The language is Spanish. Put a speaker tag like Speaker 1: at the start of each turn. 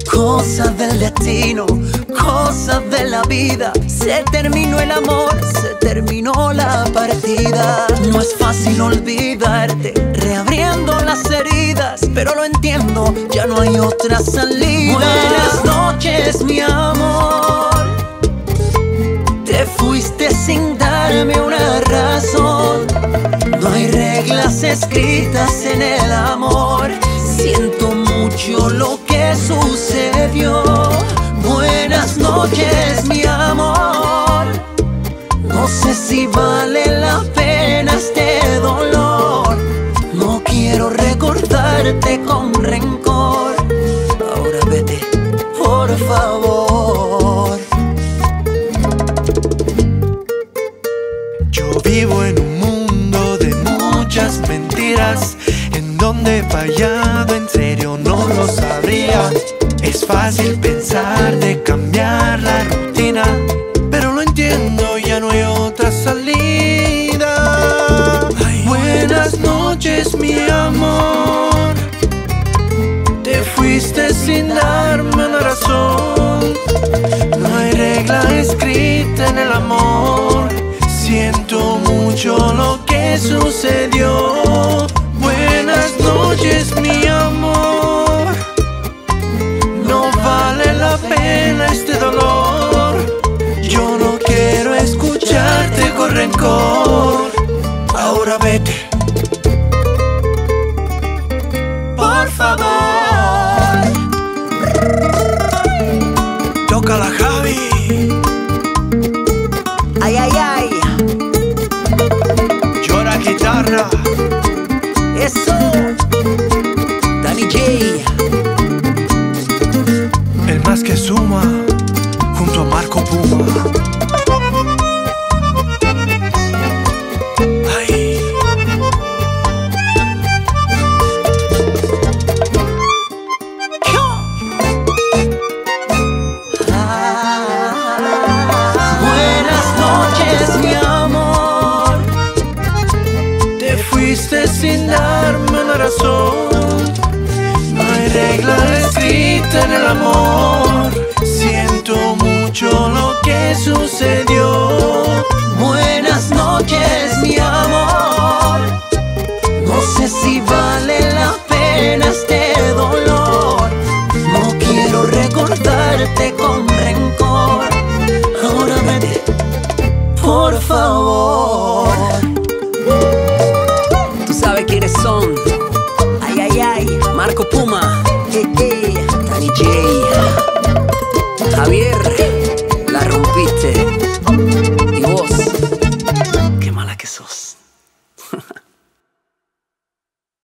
Speaker 1: Cosas del destino, cosas de la vida. Se terminó el amor, se terminó la partida. No es fácil olvidarte, reabriendo las heridas, pero lo entiendo, ya no hay otra salida. Buenas noches, mi amor. Te fuiste sin darme una razón. No hay reglas escritas en el amor. Siento mucho lo que sucedió. Buenas noches, mi amor. No sé si vale la pena este dolor. No quiero recordarte con rencor. Ahora vete, por favor.
Speaker 2: Yo vivo en un mundo de muchas mentiras, en donde he fallado, en serio no lo sabría. Es fácil pensar de cambiar la rutina, pero lo entiendo, ya no hay otra salida. Ay. Buenas noches, mi amor. Te fuiste sin darme una razón. No hay regla escrita en el amor. Siento mucho lo que sucedió. Buenas noches, mi amor. No vale la pena este dolor. Yo no quiero escucharte con rencor. Ahora vete, por favor. Toca la Javi.
Speaker 1: Ay, ay, ay.
Speaker 2: Llora guitarra.
Speaker 1: Eso. Danny J.
Speaker 2: El más que suma, junto a Marco Puma. Ay.
Speaker 1: Buenas noches, mi amor.
Speaker 2: Te fuiste sin darme una razón. No hay regla escrita en el amor. Siento mucho lo que sucedió.
Speaker 1: Buenas noches, mi amor. No sé si vale la pena este dolor. No quiero recordarte con rencor. Ahora vete, por favor. Tú sabes quiénes son. Ay, ay, ay. Marco Puma, Danny J, Javier.